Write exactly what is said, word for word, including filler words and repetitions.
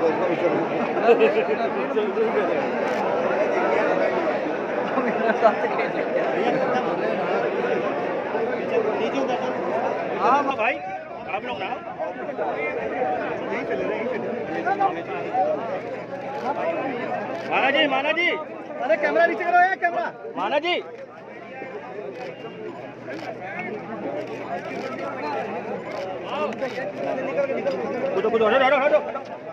हाँ भाई आप लोग ना माना जी माना जी अरे कैमरा नीचे करो यार कैमरा माना जी कुछ कुछ हटो हटो हटो